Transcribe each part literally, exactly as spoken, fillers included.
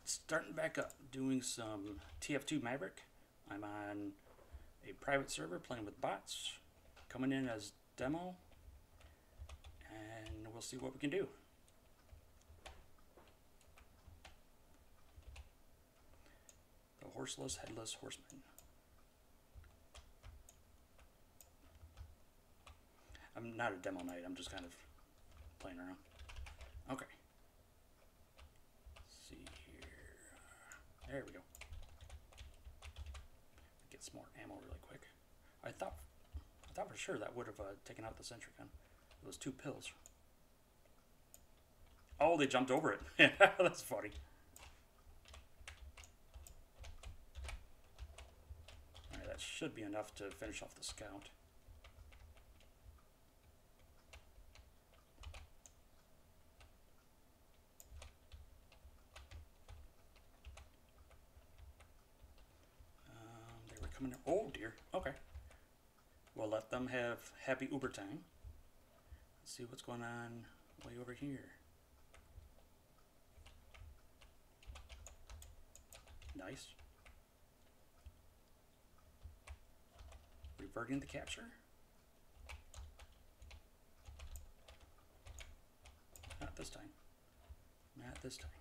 starting back up, doing some T F two Maverick. I'm on a private server playing with bots, coming in as demo, and we'll see what we can do. The horseless, headless horseman. I'm not a demo knight, I'm just kind of playing around. Okay. Let's see here. There we go. Get some more ammo really quick. I thought I thought for sure that would have uh, taken out the sentry gun. It was two pills. Oh, they jumped over it. That's funny. Alright, that should be enough to finish off the scout. Coming in. Oh dear. Okay. We'll let them have happy Uber time. Let's see what's going on way over here. Nice. Reverting the capture. Not this time. Not this time.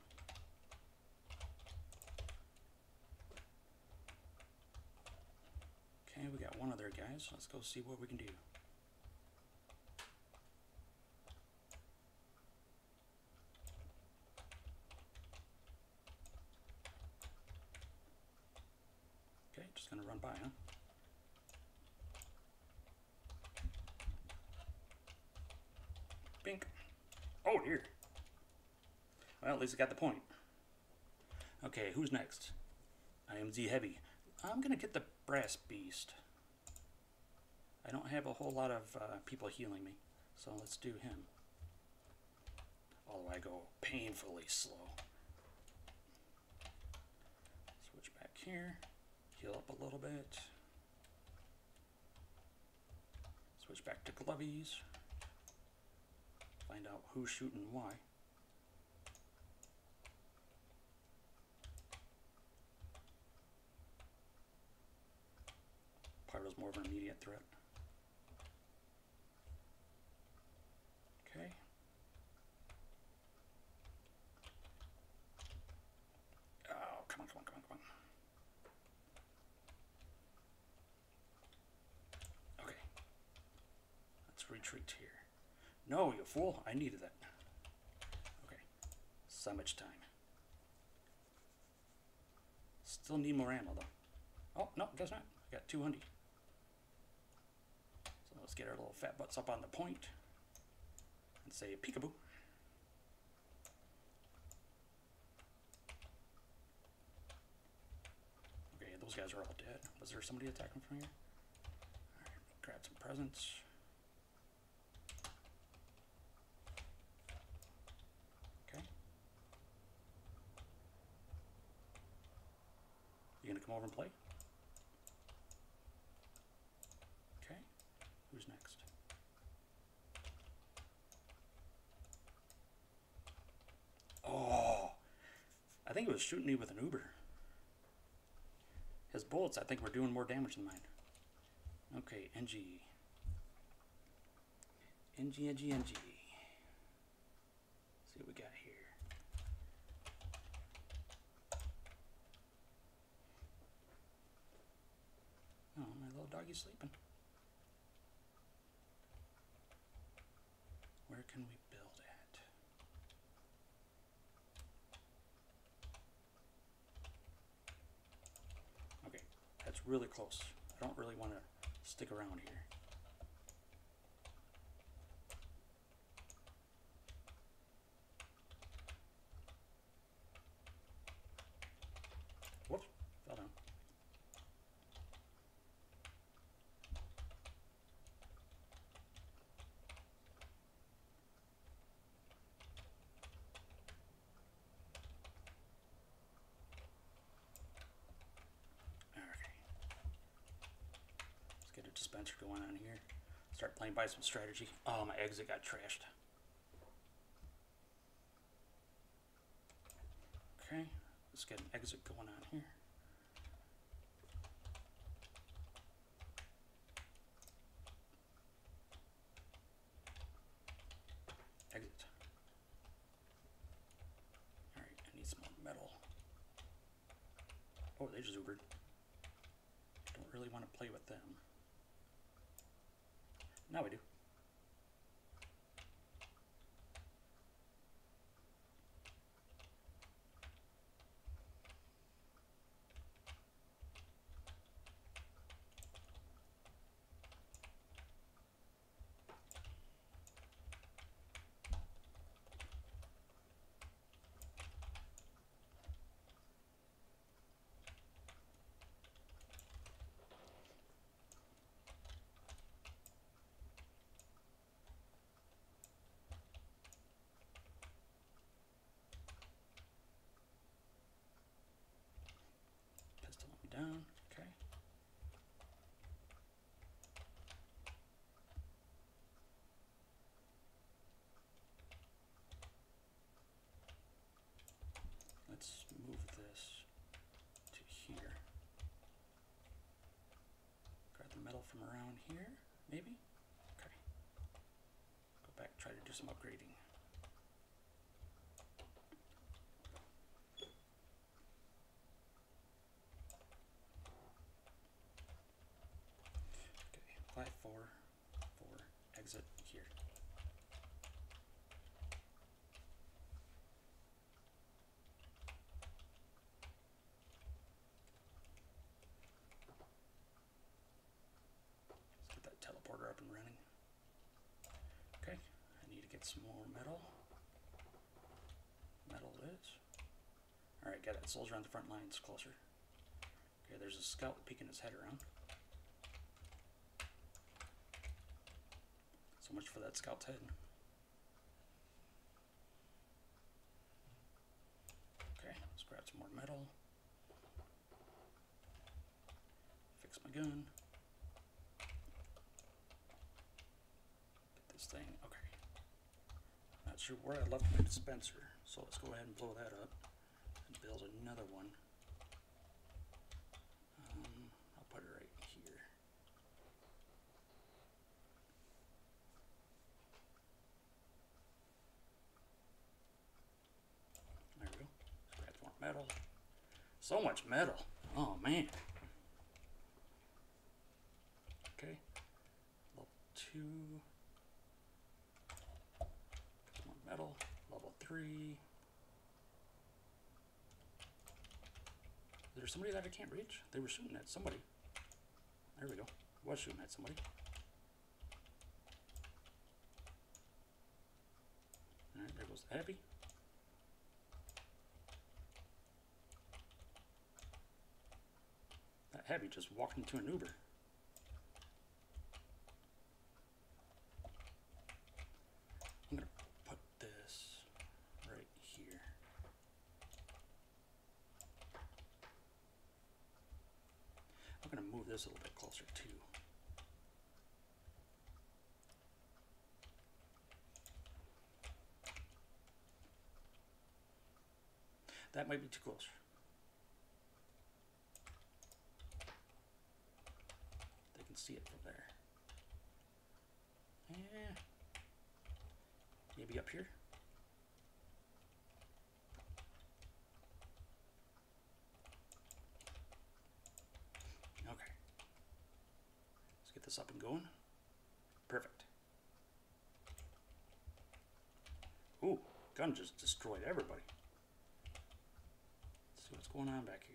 Okay, we got one other guys. Let's go see what we can do. Okay, just gonna run by, huh? Bink. Oh dear. Well, at least I got the point. Okay, who's next? I am Z Heavy. I'm gonna get the brass beast. I don't have a whole lot of uh, people healing me, so let's do him. Although I go painfully slow. Switch back here, heal up a little bit. Switch back to glovies. Find out who's shooting why. Pyro's more of an immediate threat. Okay. Oh, come on, come on, come on, come on. Okay. Let's retreat here. No, you fool. I needed that. Okay. So much time. Still need more ammo, though. Oh, no, guess not. I got two hundred. So let's get our little fat butts up on the point and say peekaboo. Okay, those guys are all dead. Was there somebody attacking from here? Alright, grab some presents. Okay. You gonna come over and play? Okay. Who's next? Oh, I think it was shooting me with an Uber. His bullets, I think, were doing more damage than mine. Okay, N G. N G, N G, N G. Let's see what we got here. Oh, my little doggy's sleeping. Where can we build at? Okay, that's really close. I don't really want to stick around here. Whoops, fell down. Dispenser going on here. Start playing by some strategy. Oh, my exit got trashed. Okay, let's get an exit going on here. Exit. Alright, I need some more metal. Oh, they just Ubered. Don't really want to play with them. Now we do. Down, okay. Let's move this to here. Grab the metal from around here, maybe? Okay. Go back, try to do some upgrading. Five, four, four, exit here. Let's get that teleporter up and running. Okay, I need to get some more metal. Metal it is. Alright, got that soldier on the front lines closer. Okay, there's a scout peeking his head around. So much for that scout's head. Okay, let's grab some more metal. Fix my gun. Get this thing, okay. Not sure where I left my dispenser, so let's go ahead and blow that up and build another one. Um, I'll put it right here. There we go. Grab more metal. So much metal. Oh man. Okay. Level two. Get more metal. Level three. Is there somebody that I can't reach? They were shooting at somebody. There we go. Was shooting at somebody. Alright, there goes the heavy. That heavy just walked into an Uber. I'm gonna put this right here. I'm gonna move this a little bit closer too. That might be too close. They can see it from there. Yeah. Maybe up here. Okay. Let's get this up and going. Perfect. Ooh, gun just destroyed everybody. Let's see what's going on back here.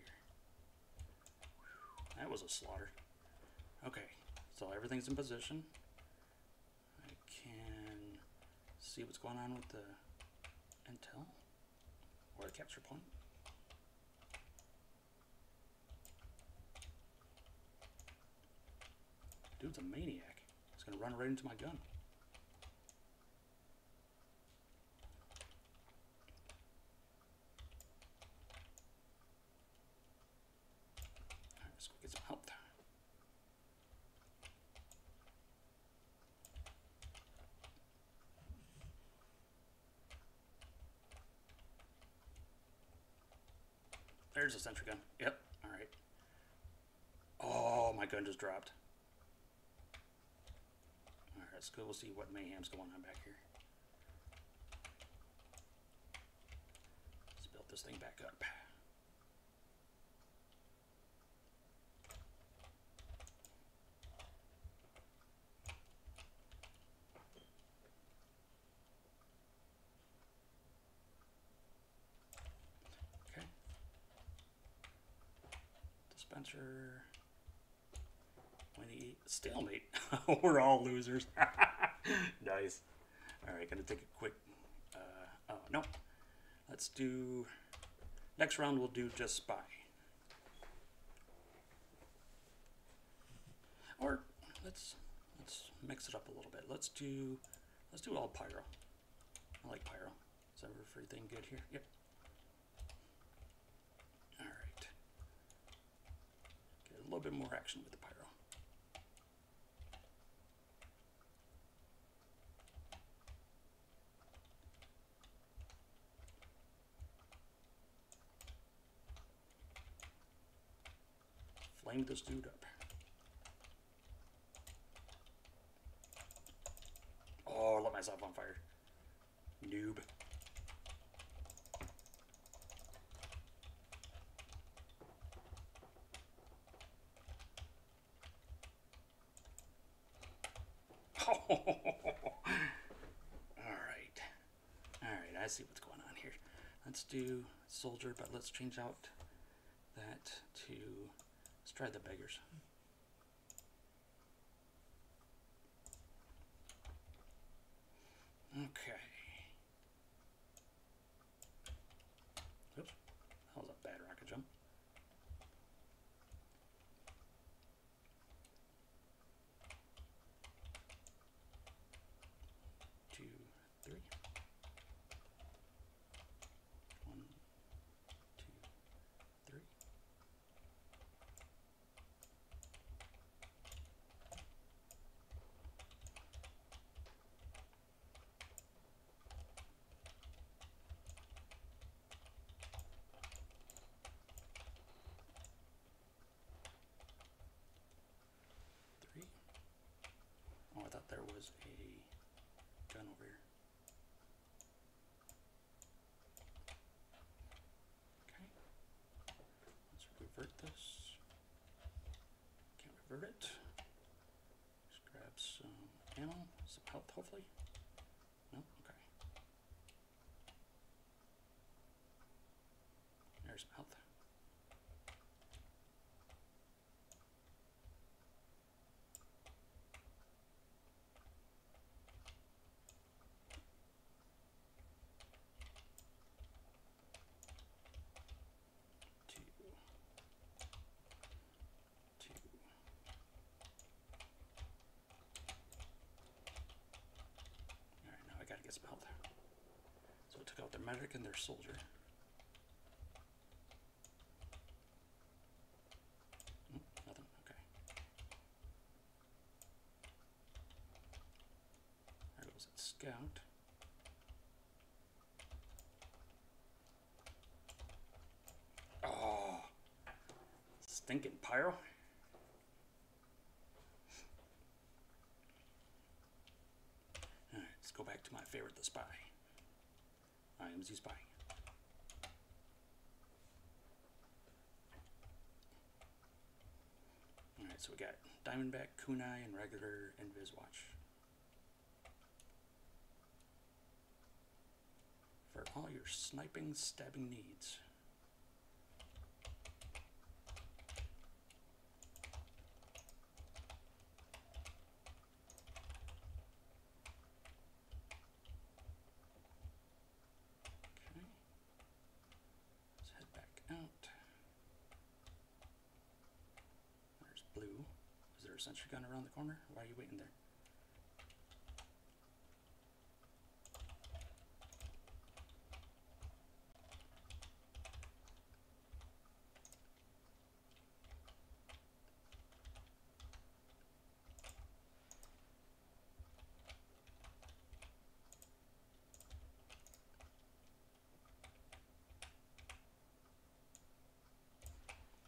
That was a slaughter. Okay, so everything's in position. I can see what's going on with the intel or the capture point. Dude's a maniac. He's gonna run right into my gun. Alright, let's go get some help. there's a sentry gun. Yep. All right. Oh, my gun just dropped. All right, let's go. We'll see what mayhem's going on back here. Let's build this thing back up. Okay. Dispenser. twenty-eight. Stalemate. We're all losers. Nice. All right, gonna take a quick. Uh, oh no. Let's do. Next round we'll do just spy. Or let's let's mix it up a little bit. Let's do let's do all pyro. I like pyro. Is everything good here? Yep. All right. Get a little bit more action with the pyro. Flame this dude up. Oh, I lit myself on fire. Noob. All right. All right, I see what's going on here. Let's do soldier, but let's change out that to, let's try the beggars. Okay. Oops, that was a bad rocket jump. Two, three. One, two, three. Three. Oh, I thought there was a gun over here. Okay. Let's revert this. Can't revert it. Just grab some ammo, some health, hopefully. No? Okay. There's some health. Two. Two. Alright, now I gotta get some health. So I took out their medic and their soldier. Hmm, nothing, okay. There goes that scout. Oh, stinking pyro. Alright, let's go back to my favorite, the spy. I am the spy. Alright, so we got Diamondback, Kunai, and regular Inviswatch. For all your sniping, stabbing needs. Okay. Let's head back out. There's blue. Is there a sentry gun around the corner? Why are you waiting there?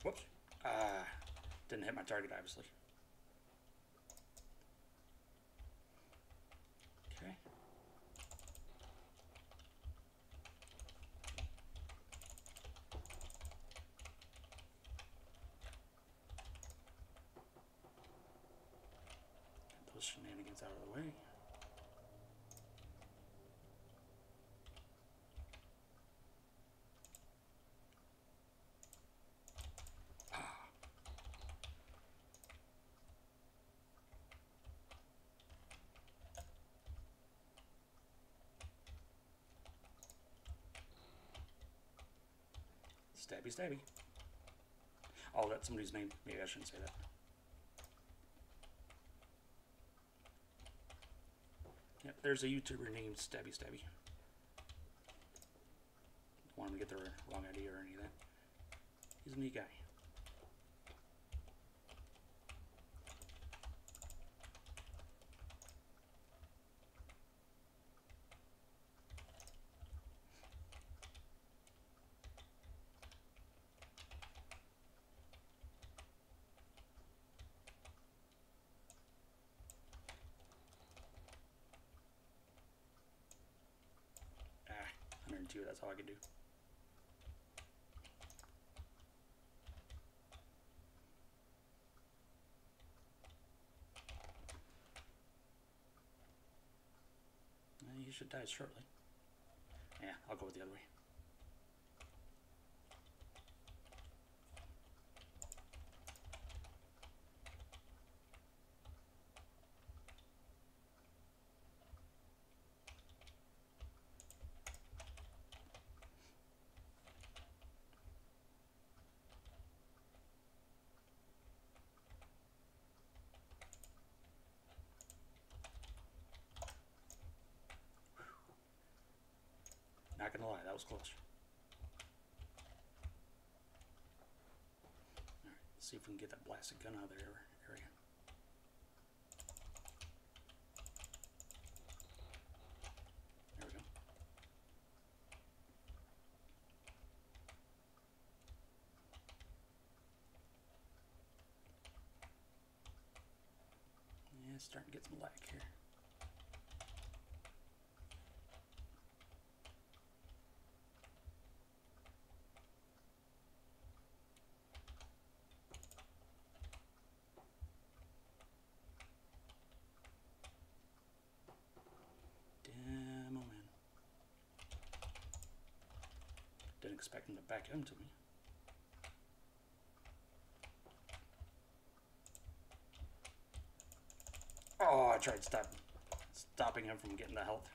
Whoops. Ah, didn't hit my target, obviously. Okay. Get those shenanigans out of the way. Stabby, stabby. Oh, that's somebody's name. Maybe I shouldn't say that. Yep, there's a YouTuber named Stabby Stabby. Don't want him to get the wrong idea or any of that. He's a neat guy. one hundred two, that's all I can do. He should die shortly. Yeah, I'll go with the other way. Not gonna lie, that was close. Alright, let's see if we can get that blasted gun out of their area. There we go. Yeah, it's starting to get some lag here. Didn't expect him to back into me. Oh, I tried stop, stopping him from getting the health.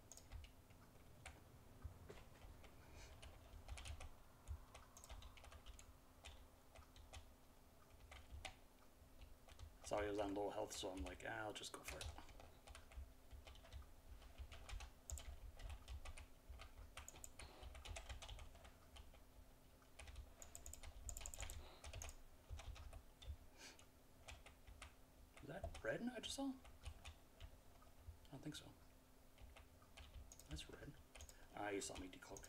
Saw he was on low health, so I'm like, ah, I'll just go for it. Red I just saw? I don't think so. That's red. Ah, you saw me decloak.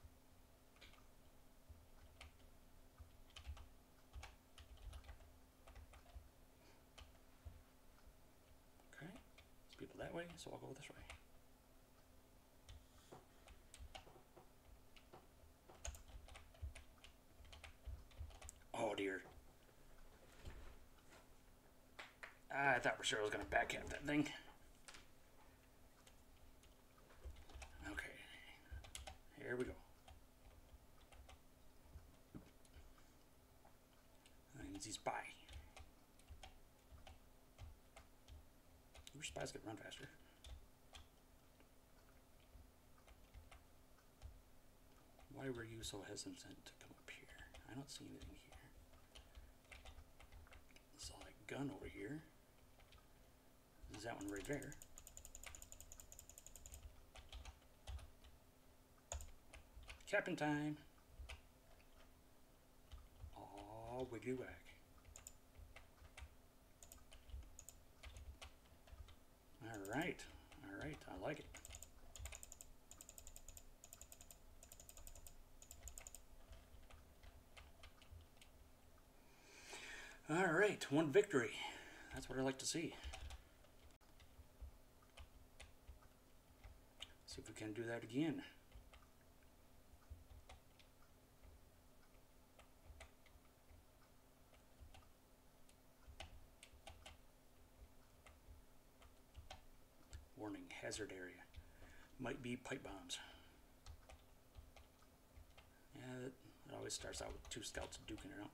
Okay. There's people that way, so I'll go this way. Oh dear. I thought for sure I was going to backhand that thing. Okay. Here we go. Easy spy. I wish spies could run faster. Why were you so hesitant to come up here? I don't see anything here. Saw a gun over here. Is that one right there? Captain time. Oh, wiggly wag. All right, all right, I like it. All right, one victory. That's what I like to see. See if we can do that again. Warning, hazard area. Might be pipe bombs. Yeah, it always starts out with two scouts duking it out.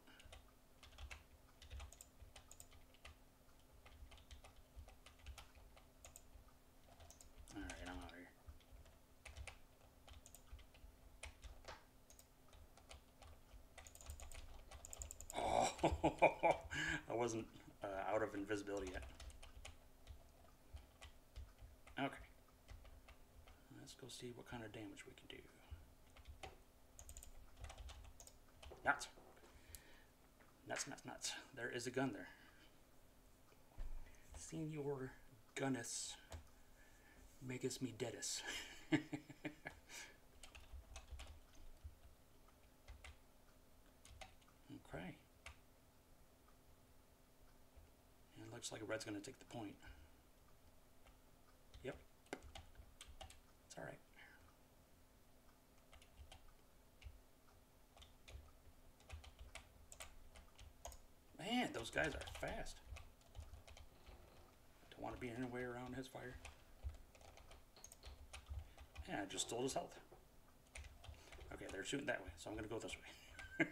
Alright, I'm out of here. Oh, I wasn't uh, out of invisibility yet. Okay. Let's go see what kind of damage we can do. Nuts. Nuts, nuts, nuts. There is a gun there. Senior Gunnis. Magus me deadus. Okay. And it looks like red's going to take the point. Yep. It's alright. Man, those guys are fast. Don't want to be anywhere around his fire. Yeah, I just stole his health. Okay, they're shooting that way, so I'm going to go this way.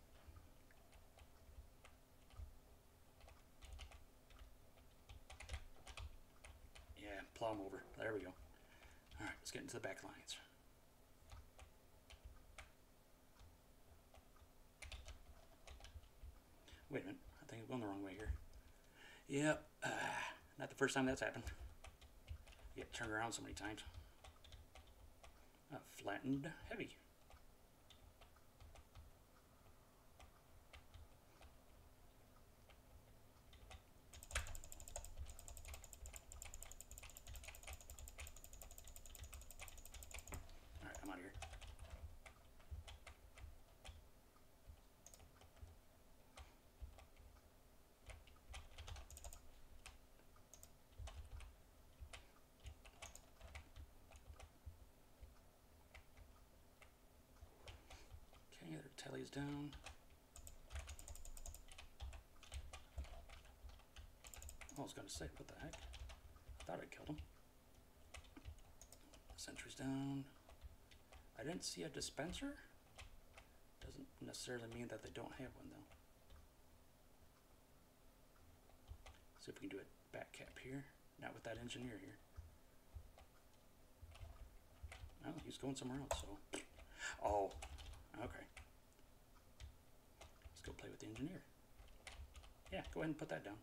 Yeah, plow him over. There we go. Alright, let's get into the back lines. Wait a minute, I think I'm going the wrong way here. Yep, uh, not the first time that's happened. You get turned around so many times. Uh, flattened heavy. Alright, I'm out of here. Okay, their tally's down. I was going to say, what the heck? I thought I killed him. Sentry's down. I didn't see a dispenser. Doesn't necessarily mean that they don't have one, though. See if we can do a back cap here. Not with that engineer here. Oh, he's going somewhere else, so. Oh, okay. Let's go play with the engineer. Yeah, go ahead and put that down.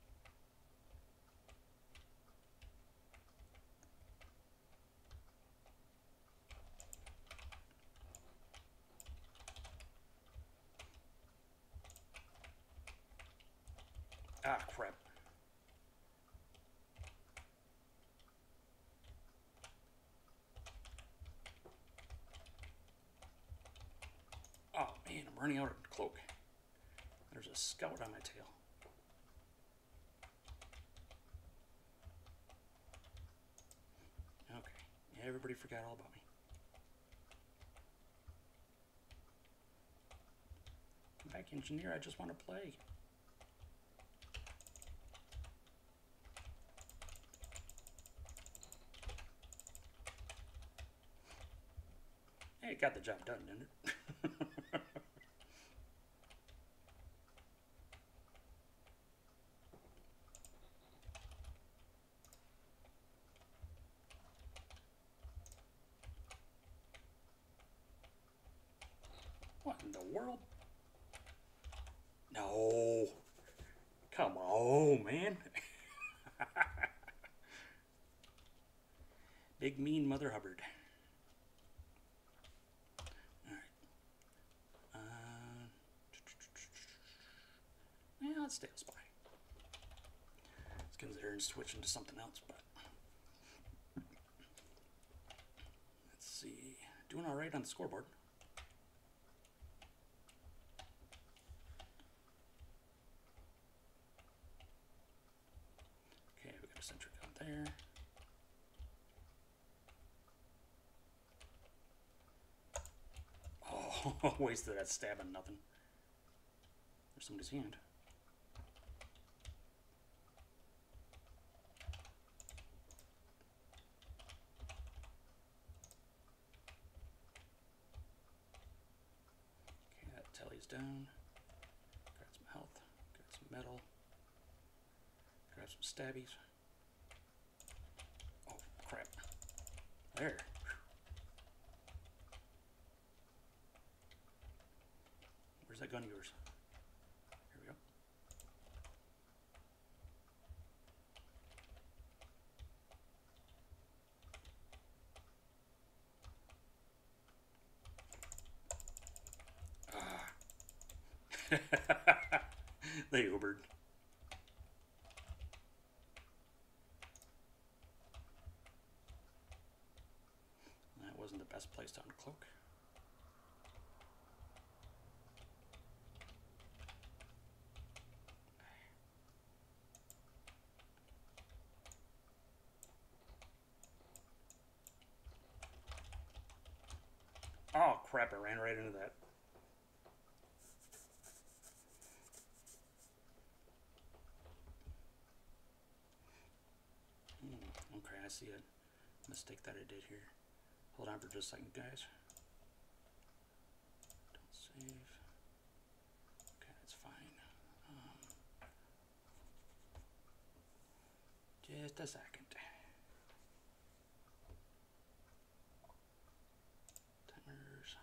Ah, crap. Oh, man, I'm running out of cloak. There's a scout on my tail. Okay, yeah, everybody forgot all about me. Come back, engineer, I just want to play. Hey, it got the job done, didn't it? What in the world? No. Come on, man. Big mean Mother Hubbard. Alright. Uh, yeah, let's stay a spy. Let's consider switching to something else, but let's see. Doing alright on the scoreboard. there. Oh, wasted that stab on nothing. There's somebody's hand. Okay, that telly's down. Got some health. Got some metal. Grab some stabbies. Oh, crap. There. Where's that gun of yours? Here we go. Ah. They Ubered. That wasn't the best place to uncloak. Oh crap, I ran right into that. Hmm, okay, I see a mistake that I did here. Hold on for just a second, guys. Don't save. Okay, that's fine. Um, just a second. Timers.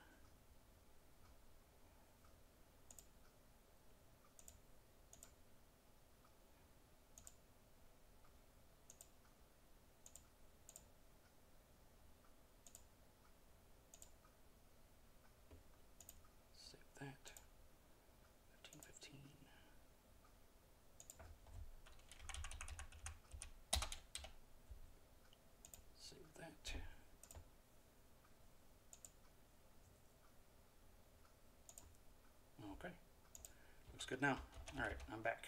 Save that. fifteen fifteen. Save that. Okay. Looks good now. Alright, I'm back.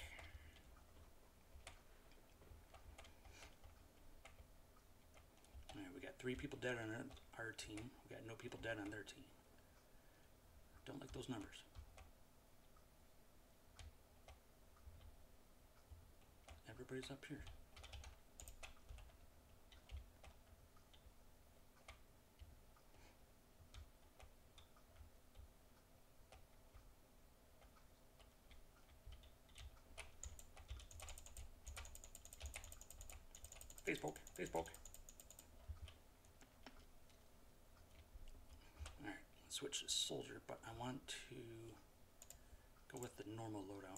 Alright, we got three people dead on our team. We got no people dead on their team. Don't like those numbers. Everybody's up here. Facebook, Facebook. Alright, let's switch to soldier, but I want to go with the normal loadout.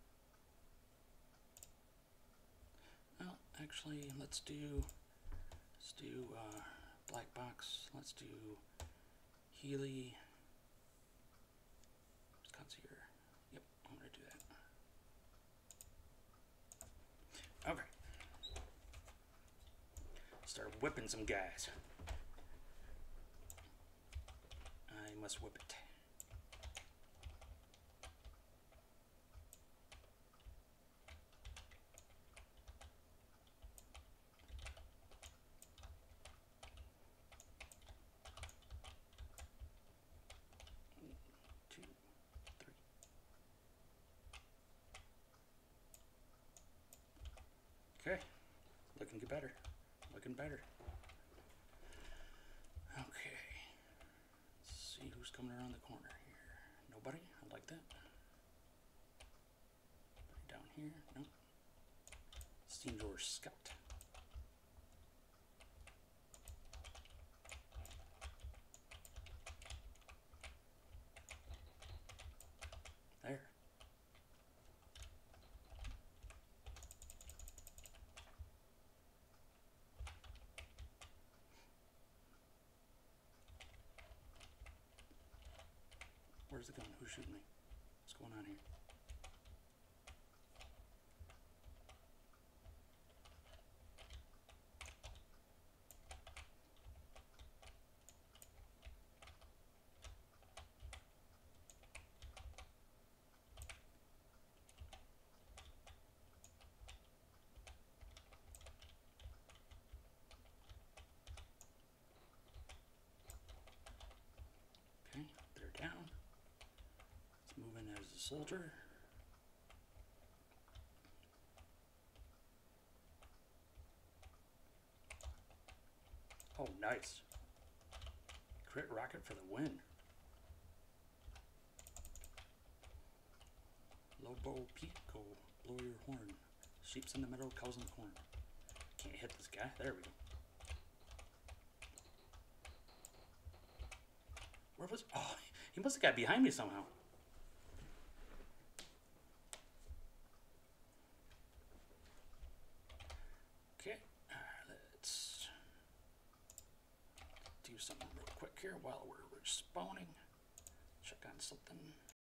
Well, actually, let's do let's do uh, black box. Let's do Healy. Concierge. Yep, I'm gonna do that. Okay. Start whipping some guys. I must whip it. Two, three. Okay, looking better. Looking better. Okay. Let's see who's coming around the corner here. Nobody? I like that. Nobody down here? No. Steam George Scout. There. Where's the gun? Who's shooting me? What's going on here? a soldier. Oh, nice. Crit rocket for the win. Lobo Pico, blow your horn. Sheep's in the meadow, cows in the corn. Can't hit this guy. There we go. Where was... Oh, he must have got behind me somehow. Okay, let's do something real quick here while we're respawning. Check on something.